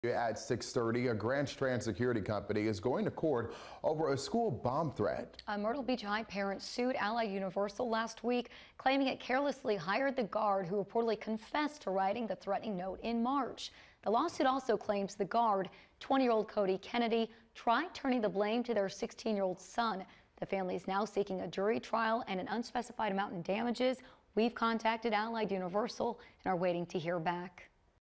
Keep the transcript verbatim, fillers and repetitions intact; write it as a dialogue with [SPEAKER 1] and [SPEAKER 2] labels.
[SPEAKER 1] At six thirty, a Grand Strand security company is going to court over a school bomb threat.
[SPEAKER 2] A Myrtle Beach High parent sued Allied Universal last week, claiming it carelessly hired the guard who reportedly confessed to writing the threatening note in March. The lawsuit also claims the guard, twenty-year-old Cody Kennedy, tried turning the blame to their sixteen-year-old son. The family is now seeking a jury trial and an unspecified amount in damages. We've contacted Allied Universal and are waiting to hear back.